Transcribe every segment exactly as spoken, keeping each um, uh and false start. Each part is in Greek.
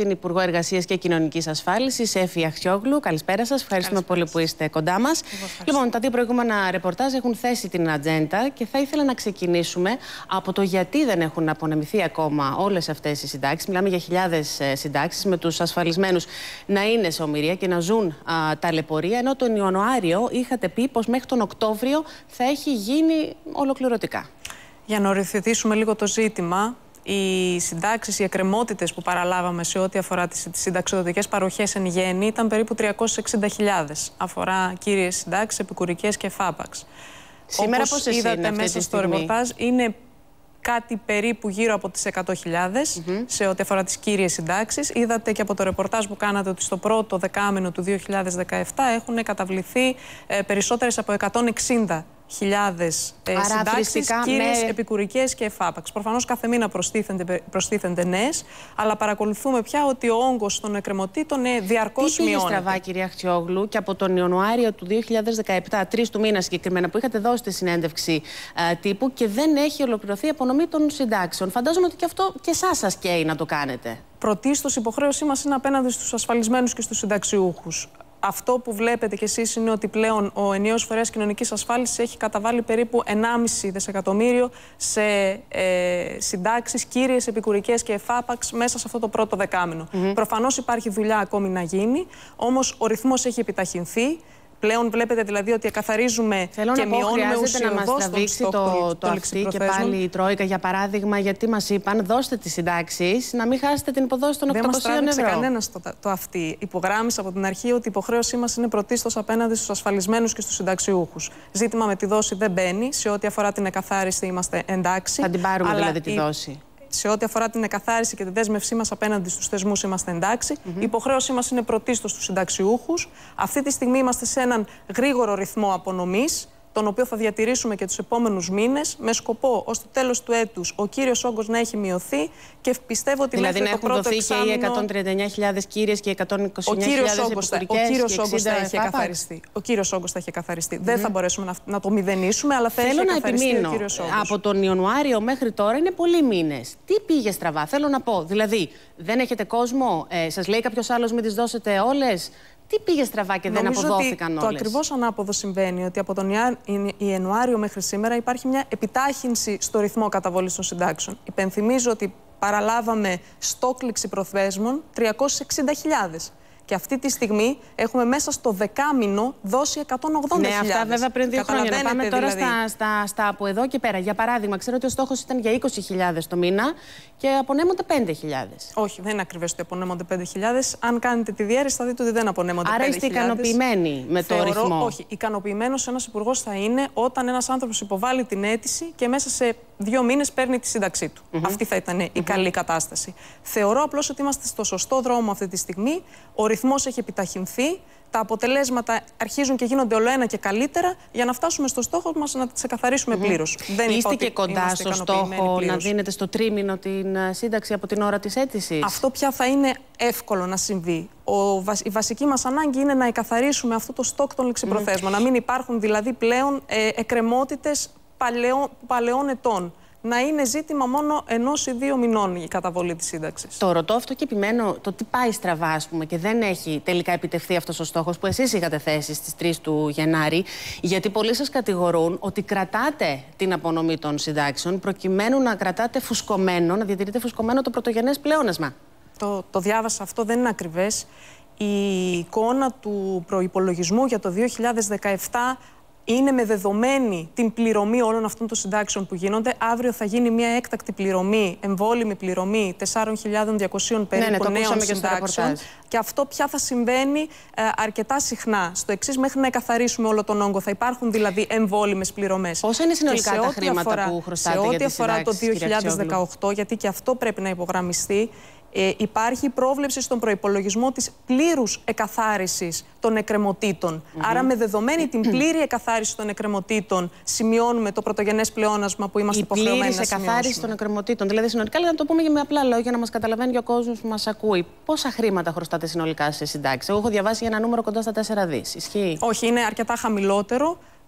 την Υπουργό Εργασίας και Κοινωνικής Ασφάλισης, Εφη Αχτιόγλου. Καλησπέρα σας. Ευχαριστούμε πολύ που είστε κοντά μας. Λοιπόν, τα δύο προηγούμενα ρεπορτάζ έχουν θέσει την ατζέντα και θα ήθελα να ξεκινήσουμε από το γιατί δεν έχουν απονεμηθεί ακόμα όλες αυτές οι συντάξεις. Μιλάμε για χιλιάδες συντάξεις, με τους ασφαλισμένους να είναι σε ομηρία και να ζουν α, ταλαιπωρία, ενώ τον Ιανουάριο είχατε πει πως μέχρι τον Οκτώβριο θα έχει γίνει ολοκληρωτικά. Για να οριοθετήσουμε λίγο το ζήτημα, οι συντάξεις, οι εκκρεμότητες που παραλάβαμε σε ό,τι αφορά τις συνταξιδοτικές παροχές εν γέννη ήταν περίπου τριακόσιες εξήντα χιλιάδες. Αφορά κύριες συντάξεις, επικουρικές και φάπαξ. Σήμερα όπως είδατε μέσα στο ρεπορτάζ, είναι κάτι περίπου γύρω από τις εκατό χιλιάδες mm-hmm. σε ό,τι αφορά τις κύριες συντάξεις. Είδατε και από το ρεπορτάζ που κάνατε ότι στο πρώτο δεκάμηνο του δύο χιλιάδες δεκαεπτά έχουν καταβληθεί ε, περισσότερες από εκατόν εξήντα χιλιάδες ε, συντάξεις, κύριες, με... επικουρικές και εφάπαξ. Προφανώς κάθε μήνα προστίθενται, προστίθενται νέες, αλλά παρακολουθούμε πια ότι ο όγκος των εκκρεμωτήτων ε, διαρκώς Τι μειώνεται. Τι πήγε στραβά, κυρία Αχτιόγλου, και από τον Ιανουάριο του δύο χιλιάδες δεκαεπτά, τρεις του μήνα συγκεκριμένα, που είχατε δώσει τη συνέντευξη ε, τύπου και δεν έχει ολοκληρωθεί η απονομή των συντάξεων? Φαντάζομαι ότι και αυτό και εσάς σας καίει να το κάνετε. Πρωτίστως, η υποχρέωσή μας είναι απέναντι στους ασφαλισμένους και στους συνταξιούχους. Αυτό που βλέπετε κι εσείς είναι ότι πλέον ο ενιαίος φορέας κοινωνικής ασφάλισης έχει καταβάλει περίπου ενάμιση δισεκατομμύριο σε ε, συντάξεις, κύριες, επικουρικές και εφάπαξ μέσα σε αυτό το πρώτο δεκάμηνο. Mm-hmm. Προφανώς υπάρχει δουλειά ακόμη να γίνει, όμως ο ρυθμός έχει επιταχυνθεί. Πλέον βλέπετε δηλαδή ότι εκαθαρίζουμε Θέλω και να πω, μειώνουμε ουσιοδός να μας τραβήξει το, το αυτή και πάλι η Τρόικα, για παράδειγμα, γιατί μας είπαν δώστε τις συντάξεις, να μην χάσετε την υποδόση των οκτακοσίων ευρώ. Δεν μας τράβηξε κανένας το, το αυτή. Υπογράμμισα από την αρχή ότι η υποχρέωσή μας είναι πρωτίστως απέναντι στους ασφαλισμένους και στους συνταξιούχους. Ζήτημα με τη δόση δεν μπαίνει. Σε ό,τι αφορά την εκαθάριση είμαστε εντάξει. Θα την πάρουμε αλλά δηλαδή τη η... δόση. Σε ό,τι αφορά την εκαθάριση και τη δέσμευσή μας απέναντι στους θεσμούς είμαστε εντάξει. Mm-hmm. Η υποχρέωσή μας είναι πρωτίστως στους συνταξιούχους. Αυτή τη στιγμή είμαστε σε έναν γρήγορο ρυθμό απονομής, τον οποίο θα διατηρήσουμε και τους επόμενους μήνες, με σκοπό ως το τέλος του έτους ο κύριος όγκος να έχει μειωθεί και πιστεύω ότι δηλαδή μέχρι να το πρώτο εξάμηνο... Δηλαδή να έχουν δοθεί και οι εκατόν τριάντα εννιά χιλιάδες κύριες και εκατόν είκοσι εννιά χιλιάδες επικουρικές ο κύριος και όγκος θα έχει καθαριστεί. Ο κύριος όγκος θα έχει καθαριστεί. Mm-hmm. Δεν θα μπορέσουμε να, να το μηδενίσουμε, αλλά θα Θέλω έχει να επιμείνω. Ο κύριος όγκος. Από τον Ιανουάριο μέχρι τώρα είναι πολλοί μήνες. Τι πήγε στραβά? Θέλω να πω. Δηλαδή, δεν έχετε κόσμο, ε, σας λέει κάποιος άλλος μην τις δώσετε όλες? Τι πήγε στραβά και δεν Νομίζω αποδόθηκαν ότι όλες? Το ακριβώς ανάποδο συμβαίνει, ότι από τον Ιανουάριο μέχρι σήμερα υπάρχει μια επιτάχυνση στο ρυθμό καταβολής των συντάξεων. Υπενθυμίζω ότι παραλάβαμε στόκ ληξιπροθέσμων τριακόσιες εξήντα χιλιάδες. Και αυτή τη στιγμή έχουμε μέσα στο δεκάμηνο δώσει εκατόν ογδόντα χιλιάδες. Ναι, αυτά βέβαια πριν δύο χρόνια. Να πάμε τώρα δηλαδή στα, στα, στα από εδώ και πέρα. Για παράδειγμα, ξέρω ότι ο στόχος ήταν για είκοσι χιλιάδες το μήνα και απονέμονται πέντε χιλιάδες. Όχι, δεν είναι ακριβές ότι απονέμονται πέντε χιλιάδες. Αν κάνετε τη διαίρεση, θα δείτε ότι δεν απονέμονται Άρα πέντε χιλιάδες. Άρα είστε ικανοποιημένοι με το Θεωρώ, ρυθμό? Όχι. Ικανοποιημένος ένας υπουργός θα είναι όταν ένας άνθρωπος υποβάλλει την αίτηση και μέσα σε δύο μήνες παίρνει τη σύνταξή του. Mm-hmm. Αυτή θα ήταν η mm-hmm. καλή κατάσταση. Θεωρώ απλώς ότι είμαστε στο σωστό δρόμο αυτή τη στιγμή. Ο ρυθμός έχει επιταχυνθεί. Τα αποτελέσματα αρχίζουν και γίνονται όλο ένα και καλύτερα για να φτάσουμε στο στόχο μας να τις εκαθαρίσουμε mm-hmm. πλήρως. Δεν είστε και κοντά στο στόχο πλήρως να δίνετε στο τρίμηνο την σύνταξη από την ώρα της αίτησης? Αυτό πια θα είναι εύκολο να συμβεί. Ο, η βασική μας ανάγκη είναι να εκαθαρίσουμε αυτό το στόκ των ληξιπροθέσμων. Mm-hmm. Να μην υπάρχουν δηλαδή πλέον ε, εκκρεμότητες παλαιών, παλαιών ετών. Να είναι ζήτημα μόνο ενός ή δύο μηνών η καταβολή της σύνταξης. Το ρωτώ αυτό και επιμένω το τι πάει στραβά, ας πούμε, και δεν έχει τελικά επιτευχθεί αυτός ο στόχος που εσείς είχατε θέσει στις τρεις του Γενάρη, γιατί πολλοί σας κατηγορούν ότι κρατάτε την απονομή των συντάξεων προκειμένου να κρατάτε φουσκωμένο, να διατηρείτε φουσκωμένο το πρωτογενές πλεόνασμα. Το, το διάβασα αυτό, δεν είναι ακριβές. Η εικόνα του προϋπολογισμού για το δύο χιλιάδες δεκαεπτά είναι με δεδομένη την πληρωμή όλων αυτών των συντάξεων που γίνονται. Αύριο θα γίνει μια έκτακτη πληρωμή, εμβόλυμη πληρωμή τεσσάρων χιλιάδων διακοσίων περίπου ναι, ναι, νέων συντάξεων. Και, και αυτό πια θα συμβαίνει ε, αρκετά συχνά. Στο εξής, μέχρι να εκαθαρίσουμε όλο τον όγκο. Θα υπάρχουν δηλαδή εμβόλυμες πληρωμές. Πόσα είναι συνολικά τα χρήματα αφορά, που χρωστάτε σε για ό,τι τις αφορά συντάξεις, το δύο χιλιάδες δεκαοκτώ, γιατί και αυτό πρέπει να υπογραμμιστεί, Ε, υπάρχει πρόβλεψη στον προϋπολογισμό της πλήρους εκαθάρισης των εκκρεμωτήτων. Mm-hmm. Άρα, με δεδομένη την πλήρη εκαθάριση των εκκρεμωτήτων, σημειώνουμε το πρωτογενές πλεόνασμα που είμαστε υποχρεωμένοι να σημειώσουμε. Η πλήρης εκαθάριση των εκκρεμωτήτων. Δηλαδή, συνολικά, να το πούμε και με απλά λόγια, να μας καταλαβαίνει και ο κόσμος που μας ακούει. Πόσα χρήματα χρωστάτε συνολικά σε συντάξεις? Εγώ έχω διαβάσει για ένα νούμερο κοντά στα τέσσερα δις. Ισχύει? Όχι, είναι αρκετά χαμηλότερο.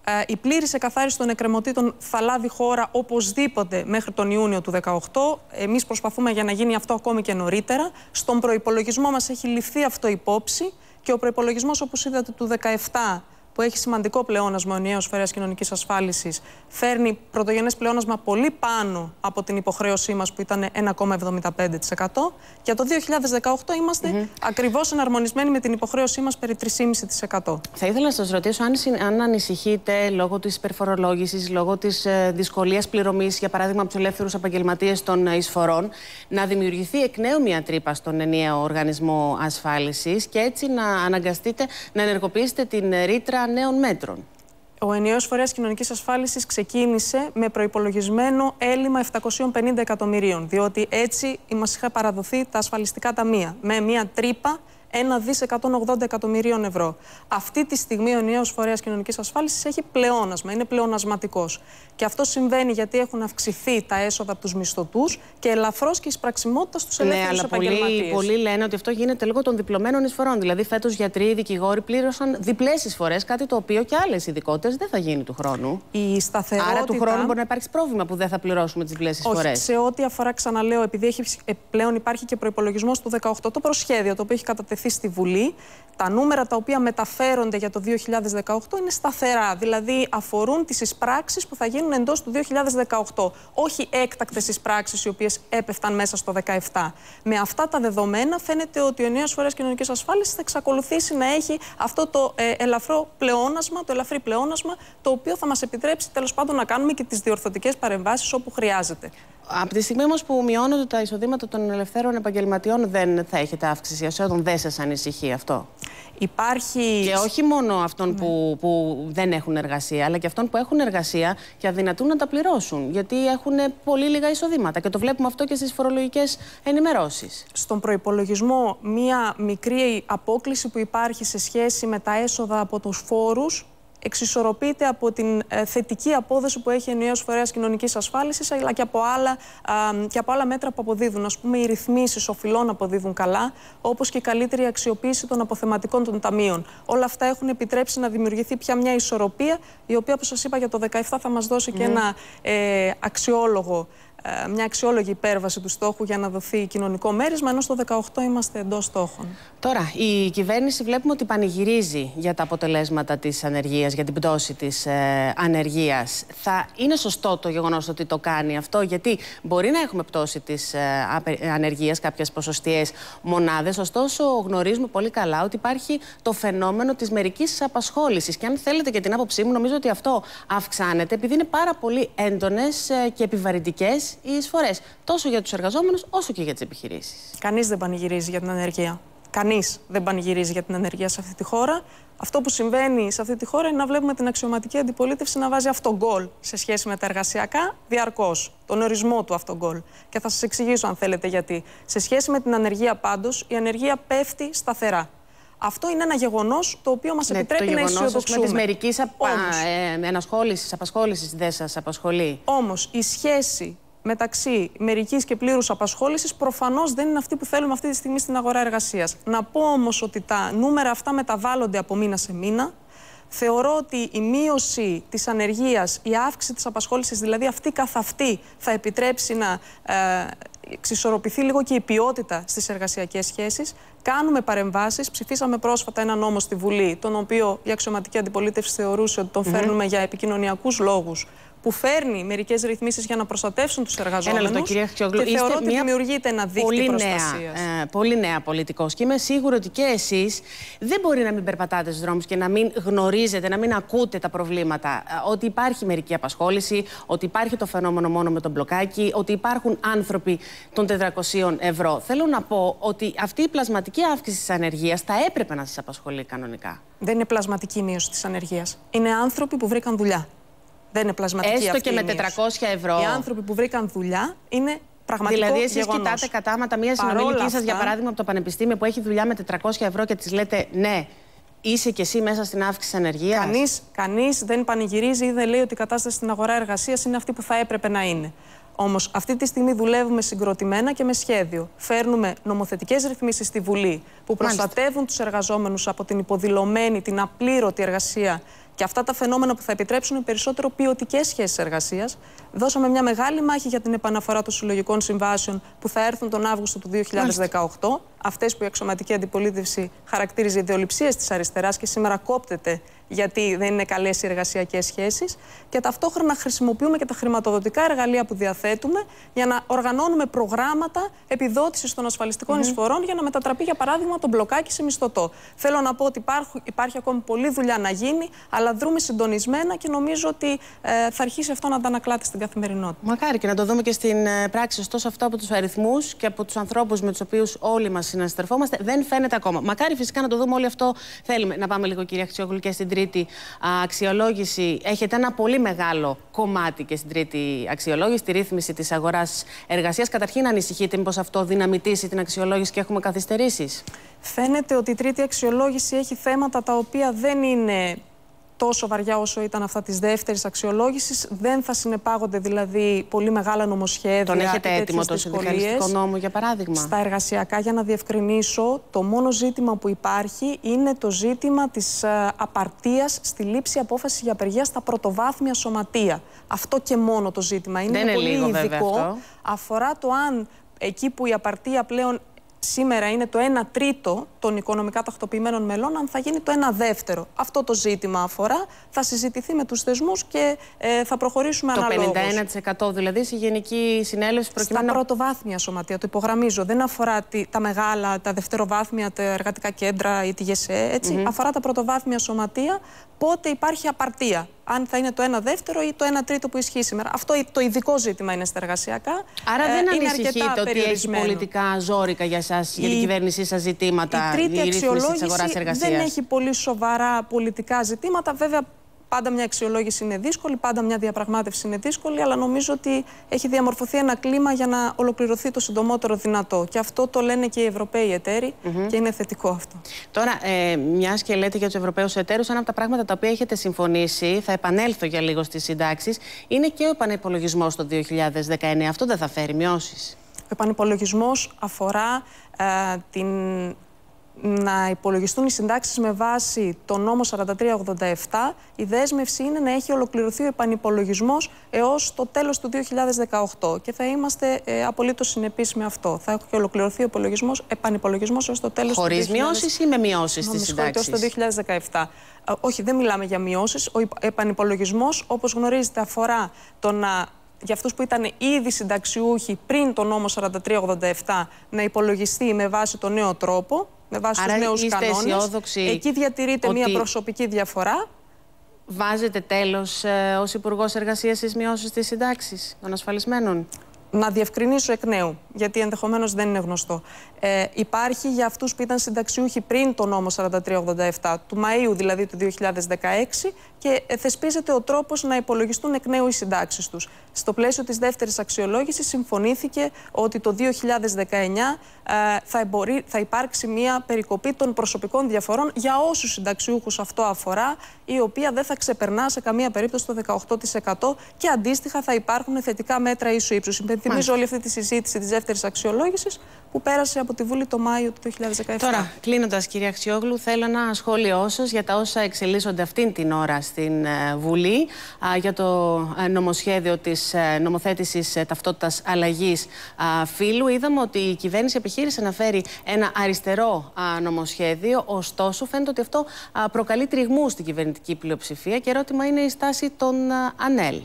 Η πλήρης εκαθάριση των εκκρεμωτήτων θα λάβει χώρα οπωσδήποτε μέχρι τον Ιούνιο του δύο χιλιάδες δεκαοκτώ. Εμείς προσπαθούμε για να γίνει αυτό ακόμη και νωρίτερα. Στον προϋπολογισμό μας έχει ληφθεί αυτό υπόψη και ο προϋπολογισμός, όπως είδατε, του δύο χιλιάδες δεκαεπτά, που έχει σημαντικό πλεόνασμα ο ενιαίος φορέας κοινωνικής ασφάλισης, φέρνει πρωτογενές πλεόνασμα πολύ πάνω από την υποχρέωσή μας που ήταν ένα κόμμα εβδομήντα πέντε τοις εκατό. Για το δύο χιλιάδες δεκαοκτώ είμαστε mm-hmm. ακριβώς εναρμονισμένοι με την υποχρέωσή μας περί τρία κόμμα πέντε τοις εκατό. Θα ήθελα να σας ρωτήσω αν, αν ανησυχείτε λόγω της υπερφορολόγησης, λόγω της ε, δυσκολίας πληρωμής, για παράδειγμα από τους ελεύθερους επαγγελματίες των ε, εισφορών, να δημιουργηθεί εκ νέου μια τρύπα στον ενιαίο οργανισμό ασφάλισης και έτσι να αναγκαστείτε να ενεργοποιήσετε την ρήτρα νέων μέτρων. Ο ενιαίος φορέας κοινωνικής ασφάλισης ξεκίνησε με προϋπολογισμένο έλλειμμα επτακόσια πενήντα εκατομμυρίων, διότι έτσι μας είχα παραδοθεί τα ασφαλιστικά ταμεία με μια τρύπα ένα δισεκατομμύριο εκατόν ογδόντα εκατομμυρίων ευρώ. Αυτή τη στιγμή ο ενιαίος φορέας κοινωνικής ασφάλισης έχει πλεόνασμα, είναι πλεονασματικός. Και αυτό συμβαίνει γιατί έχουν αυξηθεί τα έσοδα από τους μισθωτούς και ελαφρώς και η εισπραξιμότητα στους ελεύθερους ναι, επαγγελματίες. Πολλοί, πολλοί λένε ότι αυτό γίνεται λόγω των διπλωμένων εισφορών. Δηλαδή, φέτος γιατροί, δικηγόροι πλήρωσαν διπλές εισφορές, κάτι το οποίο και άλλες ειδικότητες δεν θα γίνει του χρόνου. Η σταθερότητα... Άρα, του χρόνου μπορεί να υπάρξει πρόβλημα που δεν θα πληρώσουμε τις διπλές εισφορές. Όχι, σε ό,τι αφορά, ξαναλέω, επειδή έχει, πλέον υπάρχει και προϋπολογισμός του δύο χιλιάδες δεκαοκτώ, το προσχέδιο το οποίο έχει κατατεθεί στη Βουλή, τα νούμερα τα οποία μεταφέρονται για το δύο χιλιάδες δεκαοκτώ είναι σταθερά. Δηλαδή, αφορούν τις εισπράξεις που θα γίνουν εντός του δύο χιλιάδες δεκαοκτώ. Όχι έκτακτες εισπράξεις οι οποίες έπεφταν μέσα στο δύο χιλιάδες δεκαεπτά. Με αυτά τα δεδομένα, φαίνεται ότι ο ενιαίος φορέας κοινωνικής ασφάλισης θα εξακολουθήσει να έχει αυτό το ε, ελαφρό πλεόνασμα, το ελαφρύ πλεόνασμα, το οποίο θα μας επιτρέψει τέλος πάντων να κάνουμε και τις διορθωτικές παρεμβάσεις όπου χρειάζεται. Από τη στιγμή όμως που μειώνονται τα εισοδήματα των ελευθέρων επαγγελματιών, δεν θα έχετε αύξηση εσόδων, δεν σας ανησυχεί αυτό? Υπάρχει... Και όχι μόνο αυτών ναι. που, που δεν έχουν εργασία, αλλά και αυτών που έχουν εργασία και αδυνατούν να τα πληρώσουν, γιατί έχουν πολύ λίγα εισοδήματα. Και το βλέπουμε αυτό και στις φορολογικές ενημερώσεις. Στον προϋπολογισμό, μία μικρή απόκλιση που υπάρχει σε σχέση με τα έσοδα από τους φόρους εξισορροπείται από την ε, θετική απόδοση που έχει ο ενιαίος φορέας κοινωνικής ασφάλισης, αλλά και από, άλλα, α, και από άλλα μέτρα που αποδίδουν. Ας πούμε, οι ρυθμίσεις οφειλών αποδίδουν καλά, όπως και η καλύτερη αξιοποίηση των αποθεματικών των ταμείων. Όλα αυτά έχουν επιτρέψει να δημιουργηθεί πια μια ισορροπία, η οποία, όπως σας είπα, για το δύο χιλιάδες δεκαεπτά θα μας δώσει mm. και ένα ε, αξιόλογο. Μια αξιόλογη υπέρβαση του στόχου για να δοθεί κοινωνικό μέρισμα, ενώ στο δύο χιλιάδες δεκαοκτώ είμαστε εντός στόχων. Τώρα, η κυβέρνηση βλέπουμε ότι πανηγυρίζει για τα αποτελέσματα της ανεργίας, για την πτώση της ε, ανεργίας. Θα είναι σωστό το γεγονός ότι το κάνει αυτό, γιατί μπορεί να έχουμε πτώση της ε, ανεργίας, κάποιες ποσοστιαίες μονάδες, ωστόσο γνωρίζουμε πολύ καλά ότι υπάρχει το φαινόμενο της μερικής απασχόλησης. Και αν θέλετε και την άποψή μου, νομίζω ότι αυτό αυξάνεται, επειδή είναι πάρα πολύ έντονες ε, και επιβαρυντικές οι εισφορές, τόσο για τους εργαζόμενους όσο και για τις επιχειρήσεις. Κανείς δεν πανηγυρίζει για την ανεργία. Κανείς δεν πανηγυρίζει για την ανεργία σε αυτή τη χώρα. Αυτό που συμβαίνει σε αυτή τη χώρα είναι να βλέπουμε την αξιωματική αντιπολίτευση να βάζει αυτογκόλ σε σχέση με τα εργασιακά διαρκώς. Τον ορισμό του αυτογκόλ. Και θα σας εξηγήσω αν θέλετε γιατί. Σε σχέση με την ανεργία πάντως, η ανεργία πέφτει σταθερά. Αυτό είναι ένα γεγονός το οποίο μας ναι, επιτρέπει να αισιοδοξούμε. Με της μερικής απα... ε, ενασχόλησης, απασχόλησης δεν σας απασχολεί? Όμως η σχέση μεταξύ μερικής και πλήρους απασχόλησης προφανώς δεν είναι αυτή που θέλουμε αυτή τη στιγμή στην αγορά εργασίας. Να πω όμως ότι τα νούμερα αυτά μεταβάλλονται από μήνα σε μήνα. Θεωρώ ότι η μείωση της ανεργίας, η αύξηση της απασχόλησης, δηλαδή αυτή καθ' αυτή, θα επιτρέψει να ε, εξισορροπηθεί λίγο και η ποιότητα στις εργασιακές σχέσεις. Κάνουμε παρεμβάσεις. Ψηφίσαμε πρόσφατα ένα νόμο στη Βουλή, τον οποίο η αξιωματική αντιπολίτευση θεωρούσε ότι τον mm-hmm. φέρνουμε για επικοινωνιακούς λόγους, που φέρνει μερικές ρυθμίσεις για να προστατεύσουν τους εργαζόμενους. Ένα λεπτό, κυρία Χτιόγλου. Και θεωρώ ότι δημιουργείται ένα δίκτυο προστασίας. Νέα, ε, πολύ νέα πολιτικός. Και είμαι σίγουρη ότι και εσείς δεν μπορεί να μην περπατάτε στους δρόμους και να μην γνωρίζετε, να μην ακούτε τα προβλήματα. Ε, ότι υπάρχει μερική απασχόληση, ότι υπάρχει το φαινόμενο μόνο με τον μπλοκάκι, ότι υπάρχουν άνθρωποι των τετρακοσίων ευρώ. Θέλω να πω ότι αυτή η πλασματική αύξηση της ανεργίας θα έπρεπε να σας απασχολεί κανονικά. Δεν είναι πλασματική μείωση της ανεργίας. Είναι άνθρωποι που βρήκαν δουλειά. Δεν είναι πλασματική Έστω αυτή και με τετρακόσια ευρώ. Οι άνθρωποι που βρήκαν δουλειά είναι πραγματικό δηλαδή, εσείς γεγονός. Κοιτάτε κατάματα μία συνομιλική σας, για παράδειγμα, από το πανεπιστήμιο που έχει δουλειά με τετρακόσια ευρώ και της λέτε ναι, είσαι κι εσύ μέσα στην αύξηση ανεργίας? Κανείς, κανείς δεν πανηγυρίζει ή δεν λέει ότι η κατάσταση στην αγορά εργασίας είναι αυτή που θα έπρεπε να είναι. Όμως αυτή τη στιγμή δουλεύουμε συγκροτημένα και με σχέδιο. Φέρνουμε νομοθετικές ρυθμίσεις στη Βουλή που προστατεύουν τους εργαζόμενους από την υποδηλωμένη, την απλήρωτη εργασία και αυτά τα φαινόμενα που θα επιτρέψουν περισσότερο ποιοτικές σχέσεις εργασίας. Δώσαμε μια μεγάλη μάχη για την επαναφορά των συλλογικών συμβάσεων που θα έρθουν τον Αύγουστο του δύο χιλιάδες δεκαοκτώ. Αυτές που η αξιωματική αντιπολίτευση χαρακτήριζε ιδεολειψίες της αριστεράς και σήμερα κόπτεται γιατί δεν είναι καλές οι εργασιακές σχέσεις. Και ταυτόχρονα χρησιμοποιούμε και τα χρηματοδοτικά εργαλεία που διαθέτουμε για να οργανώνουμε προγράμματα επιδότησης των ασφαλιστικών mm-hmm. εισφορών για να μετατραπεί, για παράδειγμα, το μπλοκάκι σε μισθωτό. Θέλω να πω ότι υπάρχει, υπάρχει ακόμη πολλή δουλειά να γίνει, αλλά δρούμε συντονισμένα και νομίζω ότι ε, θα αρχίσει αυτό να αντανακλάται στην καθημερινότητα. Μακάρι και να το δούμε και στην ε, πράξη. Ωστόσο, αυτό από τους αριθμούς και από τους ανθρώπους με τους οποίους όλοι μας συναστρεφόμαστε δεν φαίνεται ακόμα. Μακάρι φυσικά να το δούμε, όλοι αυτό θέλουμε. Να πάμε λίγο, κυρία Αξιόγλου, και στην τρίτη αξιολόγηση. Έχετε ένα πολύ μεγάλο κομμάτι και στην τρίτη αξιολόγηση, τη ρύθμιση της αγοράς εργασίας. Καταρχήν, ανησυχείτε μήπως αυτό δυναμητήσει την αξιολόγηση και έχουμε καθυστερήσεις? Φαίνεται ότι η τρίτη αξιολόγηση έχει θέματα τα οποία δεν είναι τόσο βαριά όσο ήταν αυτά της δεύτερης αξιολόγησης. Δεν θα συνεπάγονται δηλαδή πολύ μεγάλα νομοσχέδια. Τον έχετε έτοιμο το συνδικαλιστικό νόμο, για παράδειγμα? Στα εργασιακά, για να διευκρινίσω, το μόνο ζήτημα που υπάρχει είναι το ζήτημα της uh, απαρτίας στη λήψη απόφαση για απεργία στα πρωτοβάθμια σωματεία. Αυτό και μόνο το ζήτημα. Είναι, δεν είναι πολύ λίγο, ειδικό. Αφορά το αν εκεί που η απαρτία πλέον σήμερα είναι το ένα τρίτο των οικονομικά τακτοποιημένων μελών, αν θα γίνει το ένα δεύτερο. Αυτό το ζήτημα αφορά, θα συζητηθεί με τους θεσμούς και ε, θα προχωρήσουμε το αναλόγως. Το πενήντα ένα τοις εκατό δηλαδή στη Γενική Συνέλευση προκειμένου... Στα πρωτοβάθμια σωματεία, το υπογραμμίζω. Δεν αφορά τη, τα μεγάλα, τα δευτεροβάθμια, τα εργατικά κέντρα ή τη ΓΕΣΕ, έτσι. Mm-hmm. Αφορά τα πρωτοβάθμια σωματεία, πότε υπάρχει απαρτία. Αν θα είναι το ένα δεύτερο ή το ένα τρίτο που ισχύει σήμερα. Αυτό το ειδικό ζήτημα είναι στα εργασιακά. Άρα δεν ε, ανησυχείτε ότι έχει πολιτικά ζόρικα για εσάς, για την κυβέρνησή σας ζητήματα, η τρίτη η αξιολόγηση της αγοράς εργασίας? Δεν έχει πολύ σοβαρά πολιτικά ζητήματα. Βέβαια, πάντα μια αξιολόγηση είναι δύσκολη, πάντα μια διαπραγμάτευση είναι δύσκολη, αλλά νομίζω ότι έχει διαμορφωθεί ένα κλίμα για να ολοκληρωθεί το συντομότερο δυνατό. Και αυτό το λένε και οι Ευρωπαίοι εταίροι mm-hmm. και είναι θετικό αυτό. Τώρα, ε, μιας και λέτε για τους Ευρωπαίους εταίρους, ένα από τα πράγματα τα οποία έχετε συμφωνήσει, θα επανέλθω για λίγο στις συντάξεις, είναι και ο επανυπολογισμός το δύο χιλιάδες δεκαεννέα. Αυτό δεν θα φέρει μειώσεις? Ο επανυπολογισμός αφορά ε, την... να υπολογιστούν οι συντάξεις με βάση το νόμο σαράντα τρία ογδόντα επτά. Η δέσμευση είναι να έχει ολοκληρωθεί ο επανυπολογισμός έως το τέλος του δύο χιλιάδες δεκαοκτώ και θα είμαστε ε, απολύτως συνεπείς με αυτό. Θα έχει ολοκληρωθεί ο επανυπολογισμός έως το τέλος Χωρίς του δύο χιλιάδες... μειώσεις ή με μειώσεις στις συντάξεις? Έως το δύο χιλιάδες δεκαεπτά. Ε, όχι, δεν μιλάμε για μειώσεις. Ο επανυπολογισμός, όπως γνωρίζετε, αφορά το να... για αυτούς που ήταν ήδη συνταξιούχοι πριν το νόμο σαράντα τρία ογδόντα επτά να υπολογιστεί με βάση τον νέο τρόπο, με βάση Άρα τους νέους κανόνες. Εκεί διατηρείται ότι... μια προσωπική διαφορά. Βάζετε τέλος ε, ως Υπουργός Εργασίας στις μειώσεις της συντάξης των ασφαλισμένων? Να διευκρινίσω εκ νέου, γιατί ενδεχομένως δεν είναι γνωστό. Ε, υπάρχει για αυτούς που ήταν συνταξιούχοι πριν το νόμο σαράντα τρία ογδόντα επτά, του Μαΐου δηλαδή του δύο χιλιάδες δεκαέξι, και θεσπίζεται ο τρόπος να υπολογιστούν εκ νέου οι συντάξεις τους. Στο πλαίσιο της δεύτερης αξιολόγησης συμφωνήθηκε ότι το δύο χιλιάδες δεκαεννέα ε, θα, εμπορεί, θα υπάρξει μια περικοπή των προσωπικών διαφορών για όσους συνταξιούχους αυτό αφορά, η οποία δεν θα ξεπερνά σε καμία περίπτωση το δεκαοκτώ τοις εκατό, και αντίστοιχα θα υπάρχουν θετικά μέτρα ίσου ύψους. Θυμίζω όλη αυτή τη συζήτηση της δεύτερης αξιολόγησης που πέρασε από τη Βουλή το Μάιο του δύο χιλιάδες δεκαεπτά. Τώρα, κλείνοντας, κυρία Αξιόγλου, θέλω ένα σχόλιο σας για τα όσα εξελίσσονται αυτήν την ώρα στην uh, Βουλή uh, για το uh, νομοσχέδιο της uh, νομοθέτησης uh, ταυτότητας αλλαγής uh, φύλου. Είδαμε ότι η κυβέρνηση επιχείρησε να φέρει ένα αριστερό uh, νομοσχέδιο, ωστόσο φαίνεται ότι αυτό uh, προκαλεί τριγμού στην κυβερνητική πλειοψηφία και ερώτημα είναι η στάση των uh, ΑΝΕΛ.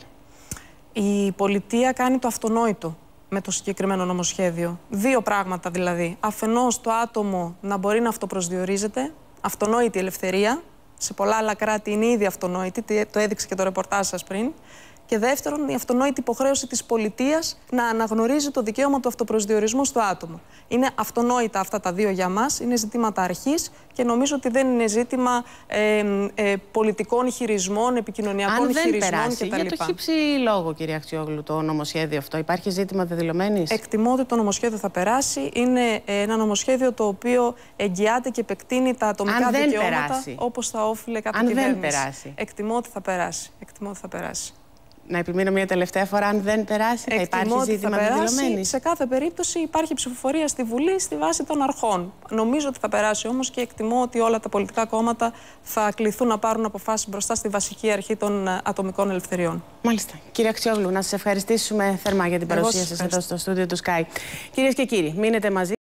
Η πολιτεία κάνει το αυτονόητο με το συγκεκριμένο νομοσχέδιο. Δύο πράγματα δηλαδή. Αφενός το άτομο να μπορεί να αυτοπροσδιορίζεται, αυτονόητη ελευθερία. Σε πολλά άλλα κράτη είναι ήδη αυτονόητη, το έδειξε και το ρεπορτάζ σας πριν. Και δεύτερον, η αυτονόητη υποχρέωση της πολιτείας να αναγνωρίζει το δικαίωμα του αυτοπροσδιορισμού στο άτομο. Είναι αυτονόητα αυτά τα δύο για μας, είναι ζητήματα αρχής και νομίζω ότι δεν είναι ζήτημα ε, ε, πολιτικών χειρισμών, επικοινωνιακών χειρισμών κτλ. Για το χύψη λόγο, κυρία Αξιόγλου, το νομοσχέδιο αυτό, υπάρχει ζήτημα δεδηλωμένης? Εκτιμώ ότι το νομοσχέδιο θα περάσει. Είναι ένα νομοσχέδιο το οποίο εγγυάται και επεκτείνει τα ατομικά δικαιώματα όπως θα όφιλε κάθε κυβέρνηση. Αν δεν περάσει. Εκτιμώ ότι θα περάσει. Εκτιμώ ότι θα περάσει. Να επιμείνω μια τελευταία φορά, αν δεν περάσει, θα υπάρχει ζήτημα μεμονωμένης. Σε κάθε περίπτωση υπάρχει ψηφοφορία στη Βουλή στη βάση των αρχών. Νομίζω ότι θα περάσει όμως και εκτιμώ ότι όλα τα πολιτικά κόμματα θα κληθούν να πάρουν αποφάσεις μπροστά στη βασική αρχή των ατομικών ελευθεριών. Μάλιστα. Κύριε Αξιόγλου, να σας ευχαριστήσουμε θερμά για την παρουσία σας εδώ στο στούντιο του Sky. Κυρίες και κύριοι, μείνετε μαζί.